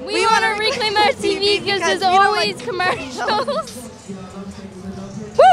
We want to reclaim our TV because there's always commercials. Woo!